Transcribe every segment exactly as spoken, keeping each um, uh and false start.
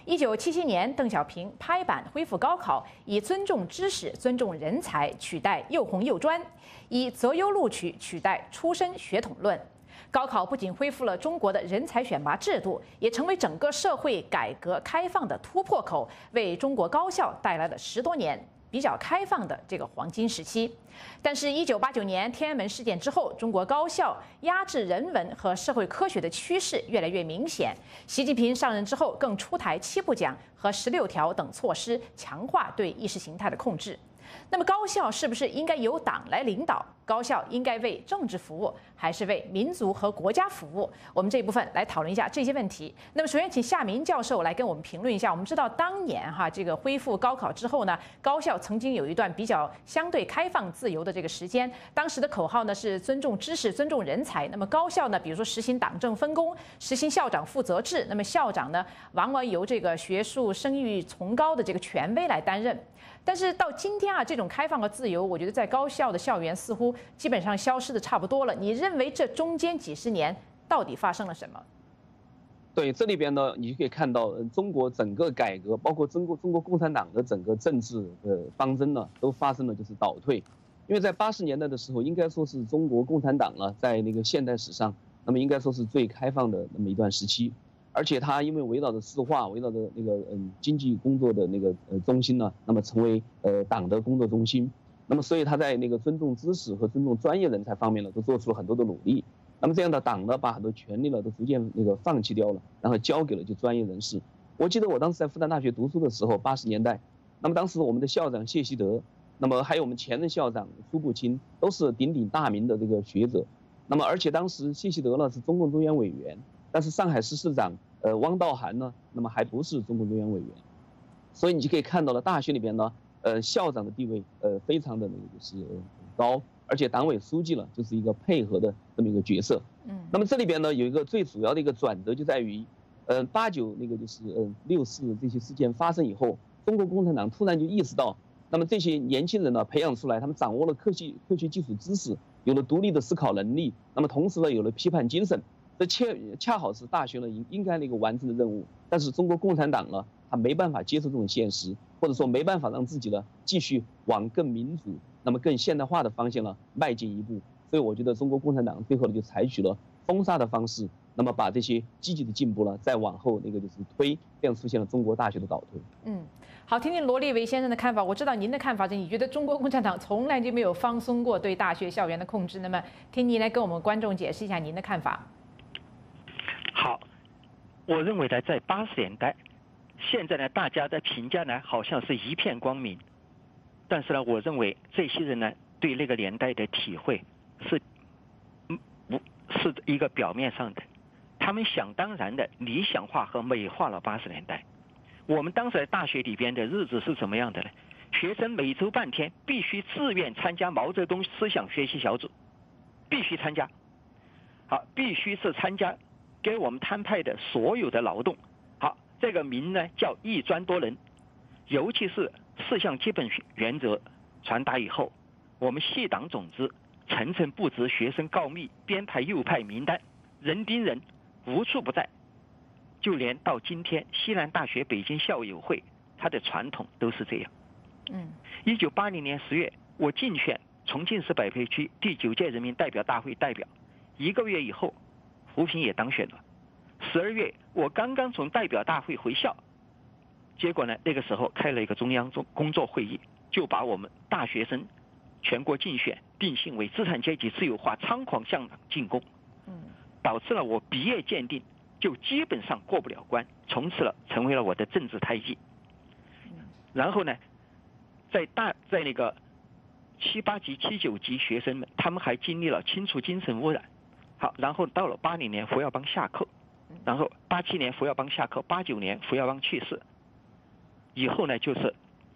一九七七年，邓小平拍板恢复高考，以尊重知识、尊重人才取代又红又专，以择优录取取代出身血统论。高考不仅恢复了中国的人才选拔制度，也成为整个社会改革开放的突破口，为中国高校带来了十多年比较开放的这个黄金时期。但是，一九八九年天安门事件之后，中国高校压制人文和社会科学的趋势越来越明显。习近平上任之后，更出台七不讲和十六条等措施，强化对意识形态的控制。那么，高校是不是应该由党来领导？高校应该为政治服务，还是为民族和国家服务？我们这一部分来讨论一下这些问题。那么，首先请夏明教授来跟我们评论一下。我们知道，当年哈这个恢复高考之后呢，高校曾经有一段比较相对开放自由的这个时间。当时的口号呢是尊重知识、尊重人才。那么高校呢，比如说实行党政分工，实行校长负责制。那么校长呢，往往由这个学术声誉崇高的这个权威来担任。但是到今天啊，这种开放和自由，我觉得在高校的校园似乎基本上消失的差不多了。你认为这中间几十年到底发生了什么？ 对，这里边呢，你就可以看到，中国整个改革，包括中国中国共产党的整个政治的方针呢，都发生了就是倒退。因为在八十年代的时候，应该说是中国共产党呢，在那个现代史上，那么应该说是最开放的那么一段时期。而且它因为围绕着市化，围绕着那个嗯经济工作的那个呃中心呢，那么成为呃党的工作中心。那么所以他在那个尊重知识和尊重专业人才方面呢，都做出了很多的努力。那么这样的党呢，把很多权利呢都逐渐那个放弃掉了，然后交给了就专业人士。我记得我当时在复旦大学读书的时候，八十年代，那么当时我们的校长谢希德，那么还有我们前任校长苏步青，都是鼎鼎大名的这个学者。那么而且当时谢希德呢是中共中央委员。但是上海市市长呃汪道涵呢，那么还不是中共中央委员，所以你就可以看到了大学里边呢，呃校长的地位呃非常的那个就是高，而且党委书记呢就是一个配合的这么一个角色。嗯，那么这里边呢有一个最主要的一个转折就在于，呃八九那个就是呃六四这些事件发生以后，中国共产党突然就意识到，那么这些年轻人呢培养出来，他们掌握了科学科学技术知识，有了独立的思考能力，那么同时呢有了批判精神。这恰恰好是大学呢应应该的一个完成的任务，但是中国共产党呢，他没办法接受这种现实，或者说没办法让自己呢继续往更民主、那么更现代化的方向呢迈进一步。所以我觉得中国共产党最后呢就采取了封杀的方式，那么把这些积极的进步呢再往后那个就是推，这样出现了中国大学的倒退。 嗯，好，听听罗立维先生的看法。我知道您的看法是，你觉得中国共产党从来就没有放松过对大学校园的控制。那么，听您来跟我们观众解释一下您的看法。 好，我认为呢，在八十年代，现在呢，大家的评价呢，好像是一片光明，但是呢，我认为这些人呢，对那个年代的体会是，嗯，不是一个表面上的，他们想当然的理想化和美化了八十年代。我们当时在大学里边的日子是怎么样的呢？学生每周半天必须自愿参加毛泽东思想学习小组，必须参加，好，必须是参加。给我们摊派的所有的劳动，好，这个名呢叫一专多能，尤其是四项基本原则传达以后，我们系党总支层层布置学生告密、编排右派名单，人盯人，无处不在。就连到今天，西南大学北京校友会，它的传统都是这样。嗯，一九八零年十月，我竞选重庆市柏配区第九届人民代表大会代表，一个月以后。胡平也当选了。十二月，我刚刚从代表大会回校，结果呢，那个时候开了一个中央工作会议，就把我们大学生全国竞选定性为资产阶级自由化猖狂向党进攻，导致了我毕业鉴定就基本上过不了关，从此了成为了我的政治胎记。然后呢，在大在那个七八级、七九级学生们，他们还经历了清除精神污染。好，然后到了八零年胡耀邦下课，然后八七年胡耀邦下课，八九年胡耀邦去世，以后呢就是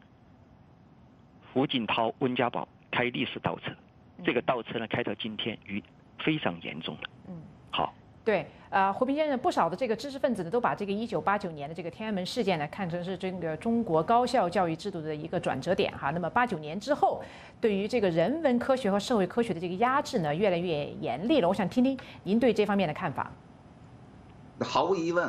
胡锦涛、温家宝开历史倒车，这个倒车呢开到今天与非常严重了。嗯，好。 对，呃，胡平先生，不少的这个知识分子呢，都把这个一九八九年的这个天安门事件呢，看成是这个中国高校教育制度的一个转折点哈。那么八九年之后，对于这个人文科学和社会科学的这个压制呢，越来越严厉了。我想听听您对这方面的看法。 毫无疑问，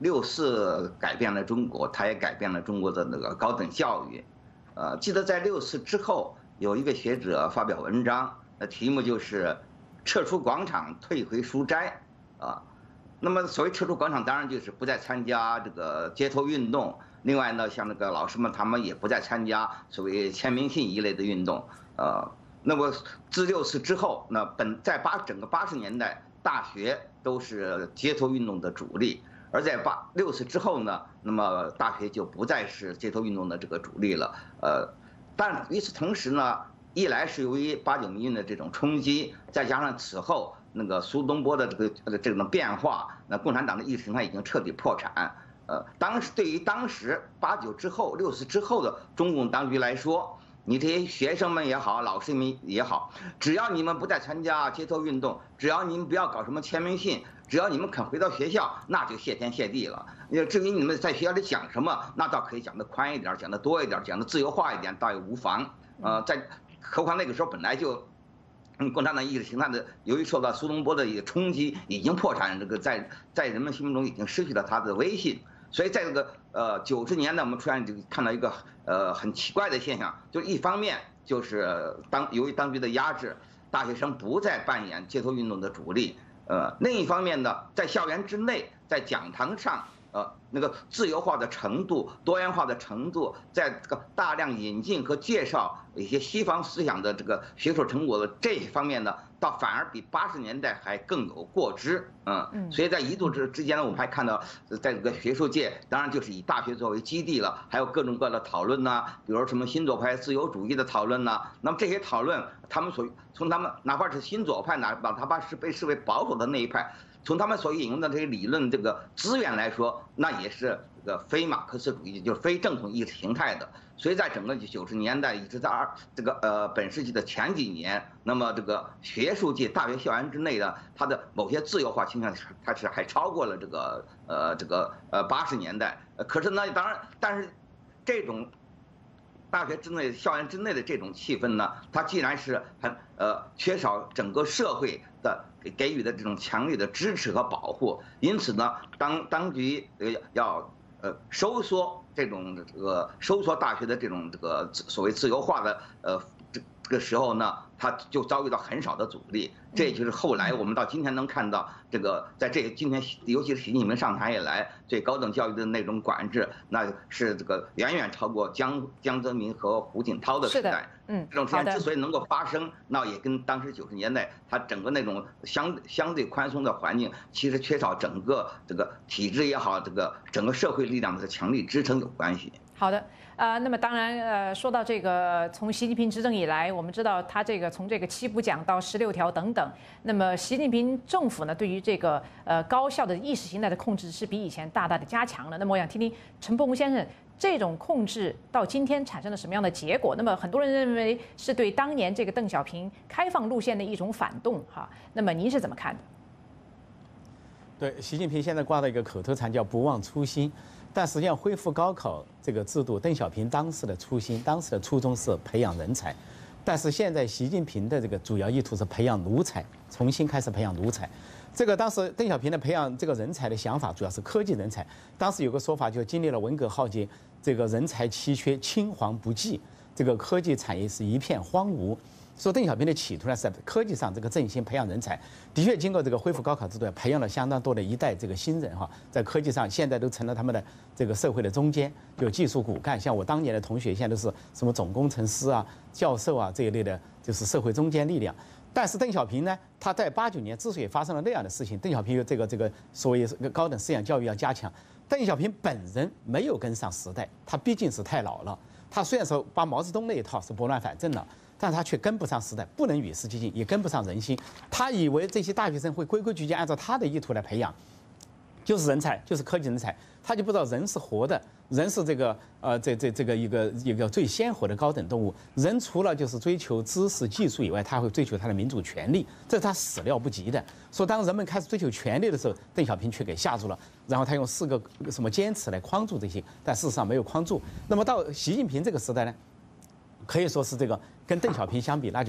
六四改变了中国，它也改变了中国的那个高等教育。呃，记得在六四之后，有一个学者发表文章，那题目就是“撤出广场，退回书斋”啊。那么所谓撤出广场，当然就是不再参加这个街头运动。另外呢，像那个老师们他们也不再参加所谓签名信一类的运动。呃，那么自六四之后，那本在八整个八十年代，大学都是街头运动的主力。而在八六四之后呢，那么大学就不再是街头运动的这个主力了。呃，但与此同时呢，一来是由于八九民运的这种冲击，再加上此后那个苏东坡的这个呃这种变化，那共产党的意识形态已经彻底破产。呃，当时对于当时八九之后、六四之后的中共当局来说，你这些学生们也好，老师们也好，只要你们不再参加街头运动，只要你们不要搞什么签名信，只要你们肯回到学校，那就谢天谢地了。至于你们在学校里讲什么，那倒可以讲得宽一点，讲得多一点，讲得自由化一点，倒也无妨。呃，在何况那个时候本来就。嗯，共产党意识形态的，由于受到苏东坡的一个冲击，已经破产，这个在在人们心目中已经失去了它的威信。所以在这个呃九十年代，我们突然就看到一个呃很奇怪的现象，就是一方面就是当由于当局的压制，大学生不再扮演街头运动的主力，呃，另一方面呢，在校园之内，在讲堂上。呃，那个自由化的程度、多元化的程度，在这个大量引进和介绍一些西方思想的这个学术成果的这一方面呢，倒反而比八十年代还更有过之。嗯，所以在一度之之间呢，我们还看到，在这个学术界，当然就是以大学作为基地了，还有各种各样的讨论呐，比如什么新左派自由主义的讨论呐。那么这些讨论，他们所从他们哪怕是新左派，哪哪怕是被视为保守的那一派。从他们所引用的这些理论这个资源来说，那也是这个非马克思主义，就是非正统意识形态的。所以在整个九十年代一直在二这个呃本世纪的前几年，那么这个学术界、大学校园之内的它的某些自由化倾向，它是还超过了这个呃这个呃八十年代。可是呢，当然，但是这种。大学之内、校园之内的这种气氛呢，它既然是很呃缺少整个社会的给给予的这种强烈的支持和保护，因此呢，当当局呃要呃收缩这种这个收缩大学的这种这个所谓自由化的呃这这个时候呢，它就遭遇到很少的阻力。这也就是后来我们到今天能看到这个，在这个今天，尤其是习近平上台以来，对高等教育的那种管制，那是这个远远超过江江泽民和胡锦涛的时代。嗯，这种时代之所以能够发生，那也跟当时九十年代它整个那种相相对宽松的环境，其实缺少整个这个体制也好，这个整个社会力量的强力支撑有关系。 好的，呃，那么当然，呃，说到这个，从习近平执政以来，我们知道他这个从这个七不讲到十六条等等，那么习近平政府呢，对于这个呃高校的意识形态的控制是比以前大大的加强了。那么我想听听陈伯宏先生，这种控制到今天产生了什么样的结果？那么很多人认为是对当年这个邓小平开放路线的一种反动，哈，那么您是怎么看的？ 对，习近平现在挂的一个口头禅叫不忘初心。但实际上，恢复高考这个制度，邓小平当时的初心、当时的初衷是培养人才，但是现在习近平的这个主要意图是培养奴才，重新开始培养奴才。这个当时邓小平的培养这个人才的想法主要是科技人才。当时有个说法，就经历了文革浩劫，这个人才稀缺，青黄不继，这个科技产业是一片荒芜。说邓小平的企图呢是在科技上这个振兴培养人才，的确经过这个恢复高考制度，培养了相当多的一代这个新人哈，在科技上现在都成了他们的这个社会的中坚，就技术骨干。像我当年的同学，现在都是什么总工程师啊、教授啊这一类的，就是社会中坚力量。但是邓小平呢，他在八九年之所以发生了那样的事情，邓小平有这个这个所谓高等思想教育要加强，邓小平本人没有跟上时代，他毕竟是太老了。他虽然说把毛泽东那一套是拨乱反正了。但他却跟不上时代，不能与时俱进，也跟不上人心。他以为这些大学生会规规矩矩按照他的意图来培养，就是人才，就是科技人才。他就不知道人是活的，人是这个呃这这这个一个一个最鲜活的高等动物。人除了就是追求知识技术以外，他会追求他的民主权利，这是他始料不及的。说当人们开始追求权利的时候，邓小平却给吓住了。然后他用四个什么坚持来框住这些，但事实上没有框住。那么到习近平这个时代呢？可以说是这个跟邓小平相比，那就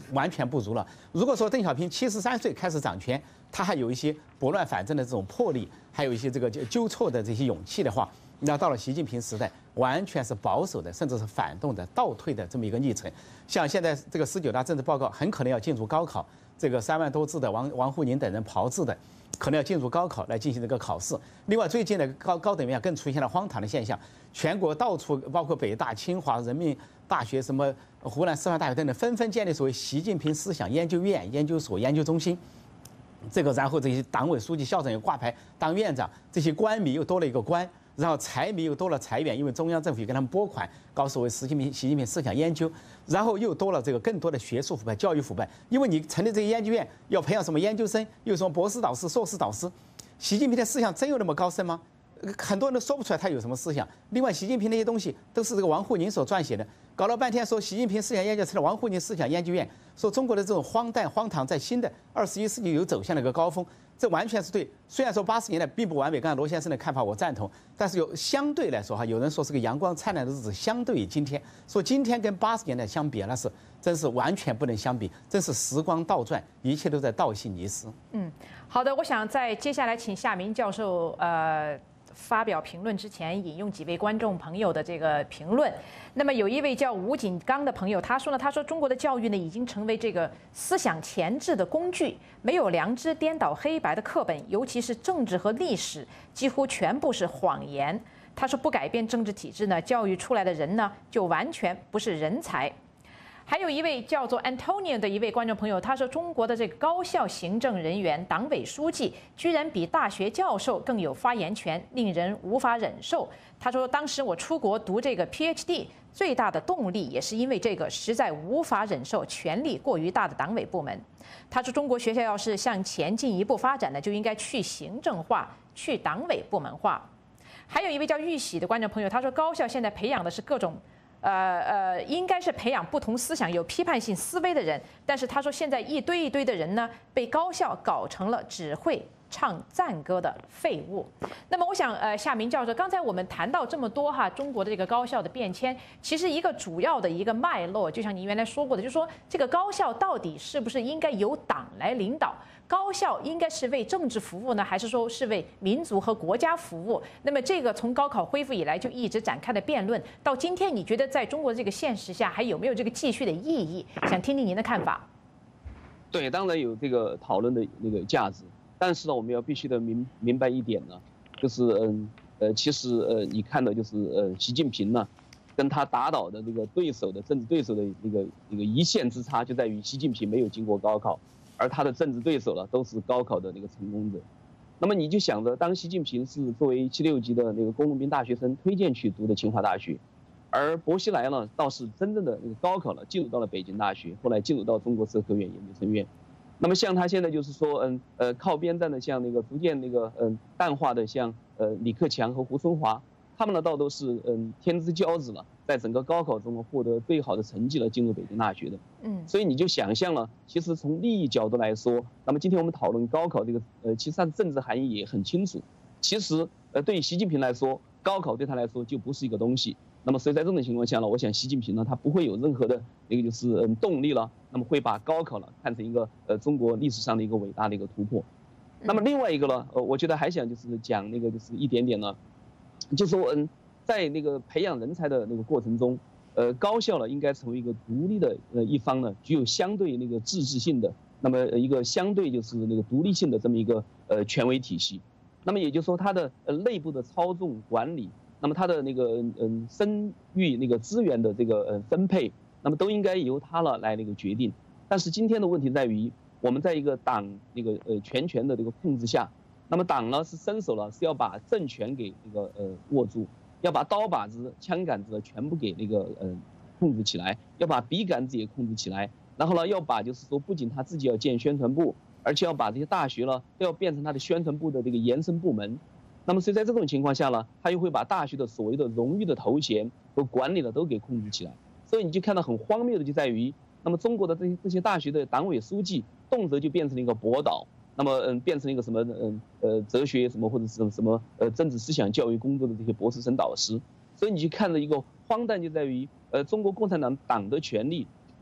完全不如了。如果说邓小平七十三岁开始掌权，他还有一些拨乱反正的这种魄力，还有一些这个纠错的这些勇气的话，那到了习近平时代，完全是保守的，甚至是反动的、倒退的这么一个历程。像现在这个十九大政治报告很可能要进入高考，这个三万多字的王王沪宁等人炮制的，可能要进入高考来进行这个考试。另外，最近的高高等院更出现了荒唐的现象，全国到处包括北大、清华、人民大学、什么湖南师范大学等等，纷纷建立所谓习近平思想研究院、研究所、研究中心。这个，然后这些党委书记、校长又挂牌当院长，这些官迷又多了一个官，然后财迷又多了财员，因为中央政府也给他们拨款搞所谓习近平习近平思想研究，然后又多了这个更多的学术腐败、教育腐败，因为你成立这个研究院要培养什么研究生，又有什么博士导师、硕士导师，习近平的思想真有那么高深吗？很多人都说不出来他有什么思想。另外，习近平那些东西都是这个王沪宁所撰写的，搞了半天说习近平思想研究成了王沪宁思想研究院，说中国的这种荒诞荒唐在新的二十一世纪又走向了一个高峰，这完全是对。虽然说八十年代并不完美，刚才罗先生的看法我赞同，但是有相对来说哈，有人说是个阳光灿烂的日子，相对于今天，说今天跟八十年代相比，那是真是完全不能相比，真是时光倒转，一切都在倒行逆施。 嗯，好的，我想在接下来请夏明教授呃。发表评论之前，引用几位观众朋友的这个评论。那么有一位叫吴锦刚的朋友，他说呢，他说中国的教育呢已经成为这个思想钳制的工具，没有良知、颠倒黑白的课本，尤其是政治和历史，几乎全部是谎言。他说不改变政治体制呢，教育出来的人呢就完全不是人才。还有一位叫做 Antonio 的一位观众朋友，他说中国的这个高校行政人员、党委书记居然比大学教授更有发言权，令人无法忍受。他说当时我出国读这个 P H D， 最大的动力也是因为这个，实在无法忍受权力过于大的党委部门。他说中国学校要是向前进一步发展呢，就应该去行政化，去党委部门化。还有一位叫玉喜的观众朋友，他说高校现在培养的是各种。呃呃，应该是培养不同思想、有批判性思维的人，但是他说现在一堆一堆的人呢，被高校搞成了只会唱赞歌的废物。那么我想，呃，夏明教授，刚才我们谈到这么多哈，中国的这个高校的变迁，其实一个主要的一个脉络，就像您原来说过的，就是说这个高校到底是不是应该由党来领导？高校应该是为政治服务呢，还是说是为民族和国家服务？那么这个从高考恢复以来就一直展开的辩论，到今天你觉得在中国这个现实下还有没有这个继续的意义？想听听您的看法。 对，当然有这个讨论的那个价值，但是呢，我们要必须得明明白一点呢，就是嗯呃，其实呃，你看到就是呃，习近平呢，跟他打倒的那个对手的政治对手的那个那个一线之差，就在于习近平没有经过高考。而他的政治对手呢，都是高考的那个成功者。那么你就想着，当习近平是作为七六级的那个工农兵大学生推荐去读的清华大学，而薄熙来呢，倒是真正的那个高考了，进入到了北京大学，后来进入到中国社科院研究生院。那么像他现在就是说，嗯呃，靠边站的像那个逐渐那个嗯淡化的像呃李克强和胡春华，他们呢倒都是嗯天之骄子了。在整个高考中获得最好的成绩了，进入北京大学的，嗯，所以你就想象了，其实从利益角度来说，那么今天我们讨论高考这个，呃，其实它的政治含义也很清楚。其实，呃，对于习近平来说，高考对他来说就不是一个东西。那么所以在这种情况下呢，我想习近平呢，他不会有任何的一个就是嗯动力了，那么会把高考呢看成一个呃中国历史上的一个伟大的一个突破。那么另外一个呢，呃，我觉得还想就是讲那个就是一点点呢，就是说嗯。在那个培养人才的那个过程中，呃，高校呢应该成为一个独立的呃一方呢，具有相对那个自治性的，那么一个相对就是那个独立性的这么一个呃权威体系。那么也就是说，它的呃内部的操纵管理，那么它的那个嗯生育那个资源的这个呃分配，那么都应该由它了来那个决定。但是今天的问题在于，我们在一个党那个呃全权的这个控制下，那么党呢是伸手了，是要把政权给那个呃握住。要把刀把子、枪杆子全部给那个呃控制起来，要把笔杆子也控制起来，然后呢，要把就是说，不仅他自己要建宣传部，而且要把这些大学呢都要变成他的宣传部的这个延伸部门。那么所以在这种情况下呢，他又会把大学的所谓的荣誉的头衔和管理呢都给控制起来。所以你就看到很荒谬的就在于，那么中国的这些这些大学的党委书记，动辄就变成了一个博导。那么嗯，变成一个什么嗯呃哲学什么或者是什么呃政治思想教育工作的这些博士生导师，所以你去看的一个荒诞就在于呃中国共产党党的权力，那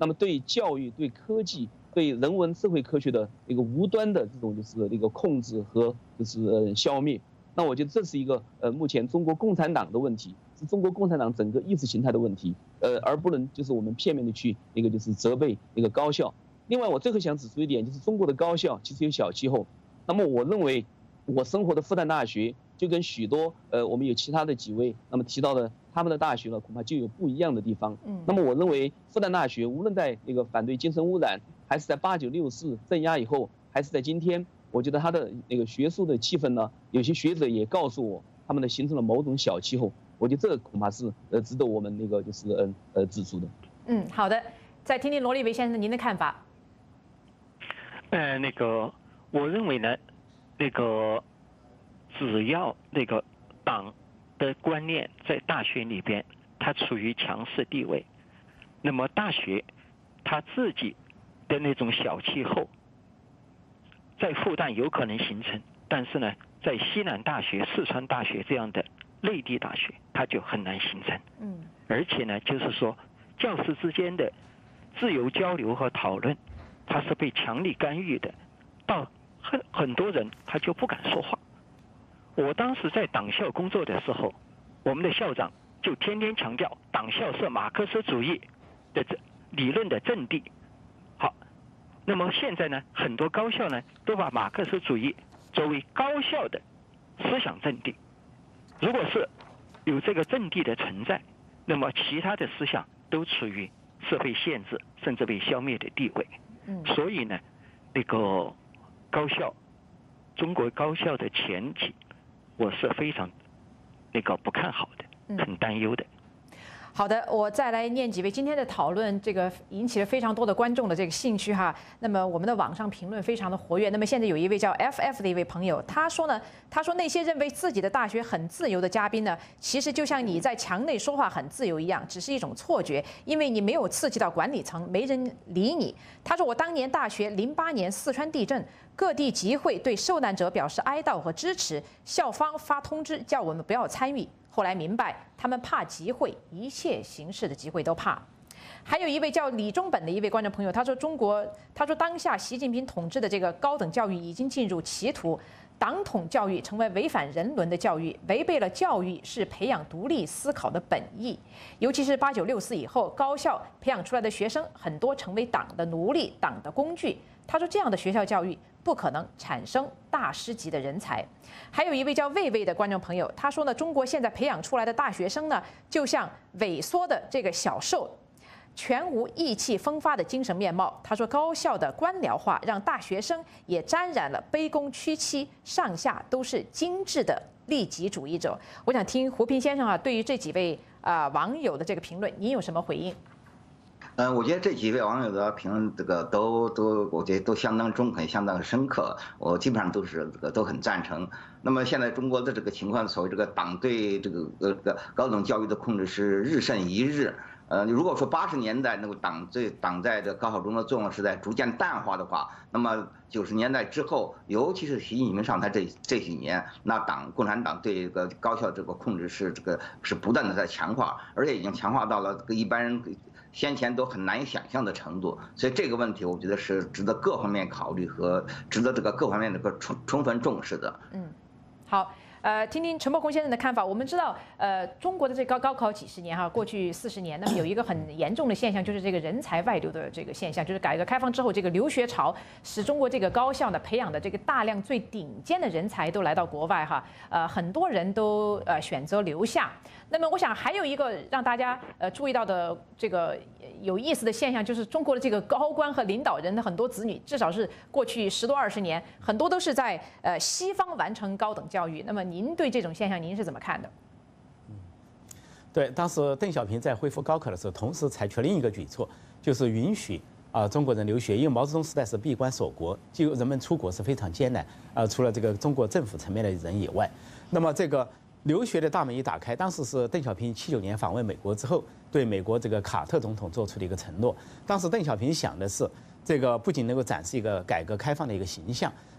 那么对教育、对科技、对人文社会科学的一个无端的这种就是一个控制和就是呃消灭。那我觉得这是一个呃目前中国共产党的问题，是中国共产党整个意识形态的问题，呃而不能就是我们片面的去那个就是责备那个高校。另外，我最后想指出一点，就是中国的高校其实有小气候。那么我认为，我生活的复旦大学就跟许多呃我们有其他的几位那么提到的他们的大学呢，恐怕就有不一样的地方。嗯，那么我认为复旦大学无论在那个反对精神污染，还是在八九六四镇压以后，还是在今天，我觉得它的那个学术的气氛呢，有些学者也告诉我，他们呢形成了某种小气候。我觉得这个恐怕是呃值得我们那个就是呃呃指出的。嗯， 好的，再听听罗立维先生您的看法。 呃，那个我认为呢，那个只要那个党的观念在大学里边，它处于强势地位，那么大学它自己的那种小气候，在复旦有可能形成，但是呢，在西南大学、四川大学这样的内地大学，它就很难形成。嗯，而且呢，就是说，教师之间的自由交流和讨论，它是被强力干预的，到很很多人他就不敢说话。我当时在党校工作的时候，我们的校长就天天强调党校是马克思主义的理论的阵地。好，那么现在呢，很多高校呢都把马克思主义作为高校的思想阵地。如果是有这个阵地的存在，那么其他的思想都处于是被限制甚至被消灭的地位。嗯，所以呢，那个高校，中国高校的前景，我是非常那个不看好的，很担忧的。 好的，我再来念几位今天的讨论，这个引起了非常多的观众的这个兴趣哈。那么我们的网上评论非常的活跃。那么现在有一位叫 F F 的一位朋友，他说呢，他说那些认为自己的大学很自由的嘉宾呢，其实就像你在墙内说话很自由一样，只是一种错觉，因为你没有刺激到管理层，没人理你。他说我当年大学零八年四川地震，各地集会对受难者表示哀悼和支持，校方发通知叫我们不要参与。后来明白，他们怕集会，一切形式的集会都怕。还有一位叫李中本的一位观众朋友，他说：“中国，他说当下习近平统治的这个高等教育已经进入歧途，党统教育成为违反人伦的教育，违背了教育是培养独立思考的本意。尤其是八九六四以后，高校培养出来的学生很多成为党的奴隶、党的工具。他说这样的学校教育不可能产生大师级的人才。”还有一位叫魏魏的观众朋友，他说呢，中国现在培养出来的大学生呢，就像萎缩的这个小兽，全无意气风发的精神面貌。他说，高校的官僚化让大学生也沾染了卑躬屈膝，上下都是精致的利己主义者。我想听胡平先生啊，对于这几位啊、呃、网友的这个评论，您有什么回应？ 嗯，我觉得这几位网友的评论，这个都都，我觉得都相当中肯，相当深刻。我基本上都是这个都很赞成。那么现在中国的这个情况，所谓这个党对这个呃这个高等教育的控制是日甚一日。呃，如果说八十年代那个党对党在这高考中的作用是在逐渐淡化的话，那么九十年代之后，尤其是习近平上台这这几年，那党共产党对这个高校这个控制是这个是不断的在强化，而且已经强化到了这个一般人先前都很难以想象的程度。所以这个问题，我觉得是值得各方面考虑和值得这个各方面的个充充分重视的。 嗯，好。呃，听听陈伯宏先生的看法。我们知道，呃，中国的这高高考几十年哈，过去四十年，那么有一个很严重的现象，就是这个人才外流的这个现象，就是改革开放之后，这个留学潮使中国这个高校呢培养的这个大量最顶尖的人才都来到国外哈，呃，很多人都呃选择留下。那么我想还有一个让大家呃注意到的这个有意思的现象，就是中国的这个高官和领导人的很多子女，至少是过去十多二十年，很多都是在呃西方完成高等教育。那么您对这种现象您是怎么看的？ 嗯，对，当时邓小平在恢复高考的时候，同时采取另一个举措，就是允许啊、呃、中国人留学，因为毛泽东时代是闭关锁国，就人们出国是非常艰难啊、呃，除了这个中国政府层面的人以外，那么这个留学的大门一打开，当时是邓小平七九年访问美国之后，对美国这个卡特总统做出的一个承诺。当时邓小平想的是，这个不仅能够展示一个改革开放的一个形象，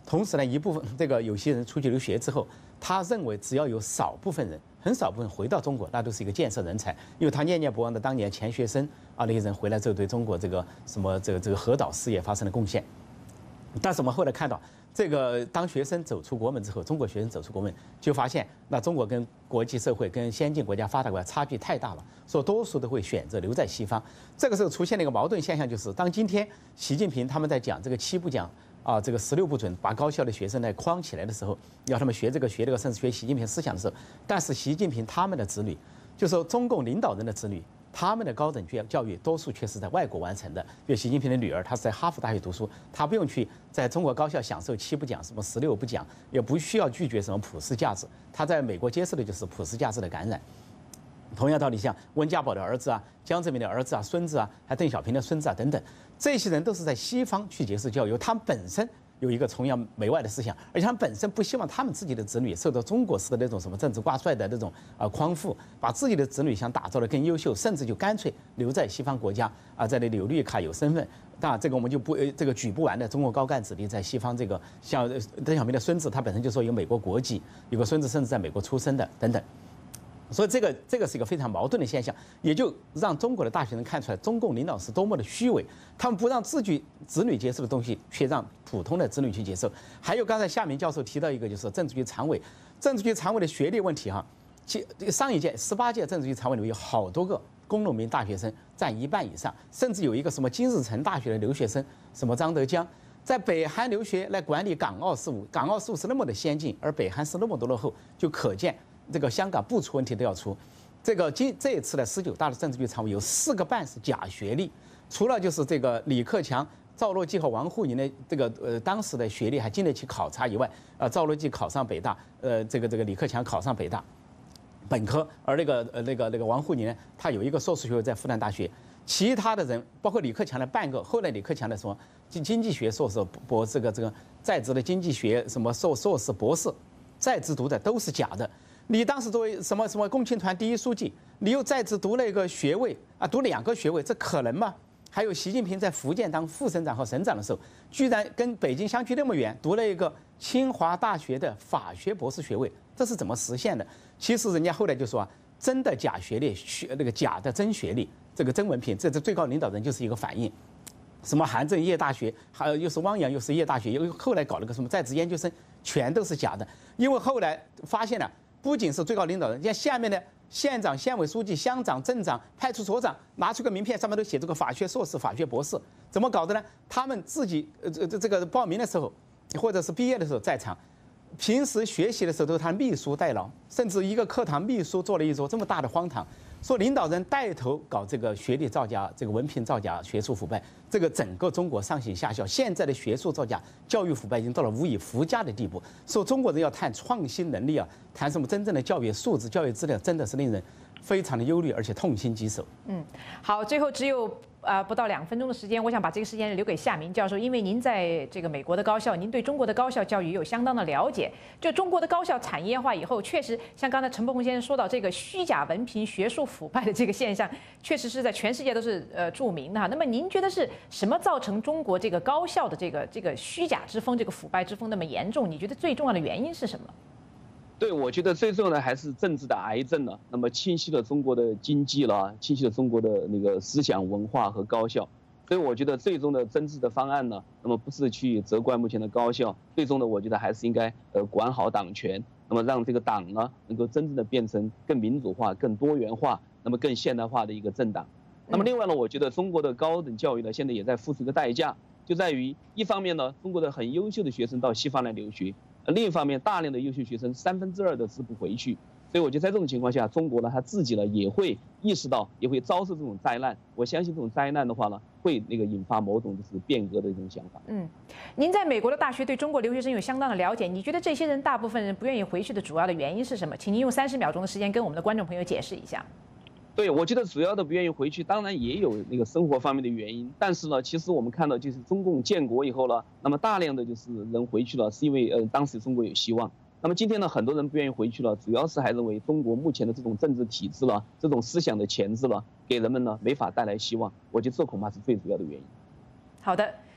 同时呢，一部分这个有些人出去留学之后，他认为只要有少部分人，很少部分回到中国，那都是一个建设人才，因为他念念不忘的当年钱学森啊那些人回来之后，对中国这个什么这个这个核岛事业发生了贡献。但是我们后来看到，这个当学生走出国门之后，中国学生走出国门，就发现那中国跟国际社会、跟先进国家、发达国家差距太大了，所以多数都会选择留在西方。这个时候出现了一个矛盾现象，就是当今天习近平他们在讲这个七不讲啊，这个十六不准，把高校的学生来框起来的时候，要他们学这个学那个，甚至学习近平思想的时候，但是习近平他们的子女，就说中共领导人的子女。他们的高等教教育多数却是在外国完成的，比如习近平的女儿，她是在哈佛大学读书，她不用去在中国高校享受七不讲，什么十六不讲，也不需要拒绝什么普世价值，她在美国接受的就是普世价值的感染。同样道理，像温家宝的儿子啊、江泽民的儿子啊、孙子啊，还邓小平的孙子啊等等，这些人都是在西方去接受教育，他们本身有一个崇洋媚外的思想，而且他们本身不希望他们自己的子女受到中国式的那种什么政治挂帅的那种呃匡扶，把自己的子女想打造的更优秀，甚至就干脆留在西方国家啊，在那里有绿卡有身份。当然，这个我们就不呃这个举不完的中国高干子弟在西方这个，像邓小平的孙子，他本身就说有美国国籍，有个孙子甚至在美国出生的等等。所以这个这个是一个非常矛盾的现象，也就让中国的大学生看出来，中共领导是多么的虚伪。他们不让自己子女接受的东西，却让普通的子女去接受。还有刚才夏明教授提到一个，就是政治局常委，政治局常委的学历问题哈。其这个上一届十八届政治局常委里面有好多个工农民大学生，占一半以上，甚至有一个什么金日成大学的留学生，什么张德江，在北韩留学来管理港澳事务，港澳事务是那么的先进，而北韩是那么多落后，就可见。这个香港不出问题都要出，这个今这一次的十九大的政治局常委有四个半是假学历，除了就是这个李克强、赵乐际和王沪宁的这个呃当时的学历还经得起考察以外，呃赵乐际考上北大，呃这个这个李克强考上北大本科，而那个呃那个那个王沪宁呢，他有一个硕士学位在复旦大学，其他的人包括李克强的半个，后来李克强的什么经经济学硕士博这个这个在职的经济学什么硕硕士博士在职读的都是假的。你当时作为什么什么共青团第一书记，你又在职读了一个学位啊，读两个学位，这可能吗？还有习近平在福建当副省长和省长的时候，居然跟北京相距那么远，读了一个清华大学的法学博士学位，这是怎么实现的？其实人家后来就说啊，真的假学历，学那个假的真学历，这个真文凭，这这最高领导人就是一个反应。什么韩正业大学，还有又是汪洋，又是业大学，又后来搞了个什么在职研究生，全都是假的。因为后来发现了。不仅是最高领导人，像下面的县长、县委书记、乡长、镇长、派出所长，拿出个名片，上面都写这个法学硕士、法学博士，怎么搞的呢？他们自己呃这这个报名的时候，或者是毕业的时候在场，平时学习的时候都是他秘书代劳，甚至一个课堂秘书做了一桌，这么大的荒唐。说领导人带头搞这个学历造假、这个文凭造假、学术腐败，这个整个中国上行下效。现在的学术造假、教育腐败已经到了无以复加的地步。说中国人要谈创新能力啊，谈什么真正的教育素质、教育质量，真的是令人非常的忧虑，而且痛心疾首。 嗯，好，最后只有呃不到两分钟的时间，我想把这个时间留给夏明教授，因为您在这个美国的高校，您对中国的高校教育有相当的了解。就中国的高校产业化以后，确实像刚才陈伯宏先生说到这个虚假文凭、学术腐败的这个现象，确实是在全世界都是呃著名的哈。那么您觉得是什么造成中国这个高校的这个这个虚假之风、这个腐败之风那么严重？你觉得最重要的原因是什么？ 对，我觉得最重要的还是政治的癌症了。那么侵袭了中国的经济了，侵袭了中国的那个思想文化和高校。所以我觉得最终的真治的方案呢，那么不是去责怪目前的高校，最终的我觉得还是应该呃管好党权，那么让这个党呢能够真正的变成更民主化、更多元化、那么更现代化的一个政党。那么另外呢，我觉得中国的高等教育呢现在也在付出一个代价，就在于一方面呢，中国的很优秀的学生到西方来留学。另一方面，大量的优秀学生三分之二的是不回去，所以我觉得在这种情况下，中国呢他自己呢也会意识到，也会遭受这种灾难。我相信这种灾难的话呢，会那个引发某种就是变革的一种想法。 嗯，您在美国的大学对中国留学生有相当的了解，你觉得这些人大部分人不愿意回去的主要的原因是什么？请您用三十秒钟的时间跟我们的观众朋友解释一下。 对，我觉得主要的不愿意回去，当然也有那个生活方面的原因。但是呢，其实我们看到，就是中共建国以后呢，那么大量的就是人回去了，是因为呃当时中国有希望。那么今天呢，很多人不愿意回去了，主要是还认为中国目前的这种政治体制了，这种思想的钳制了，给人们呢没法带来希望。我觉得这恐怕是最主要的原因。 好的。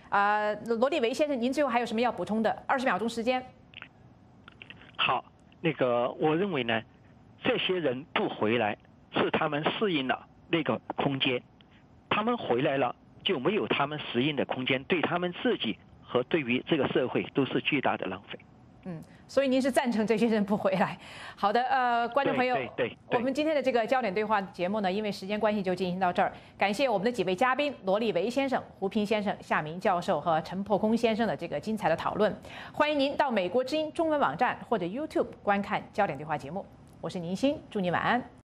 啊，罗立维先生，您最后还有什么要补充的？二十秒钟时间。 好，那个我认为呢，这些人不回来是他们适应了那个空间，他们回来了就没有他们适应的空间，对他们自己和对于这个社会都是巨大的浪费。 嗯，所以您是赞成这些人不回来？好的，呃，观众朋友， 对对对我们今天的这个焦点对话节目呢，因为时间关系就进行到这儿。感谢我们的几位嘉宾罗立维先生、胡平先生、夏明教授和陈破空先生的这个精彩的讨论。欢迎您到美国之音中文网站或者 YouTube 观看焦点对话节目。我是宁鑫，祝您晚安。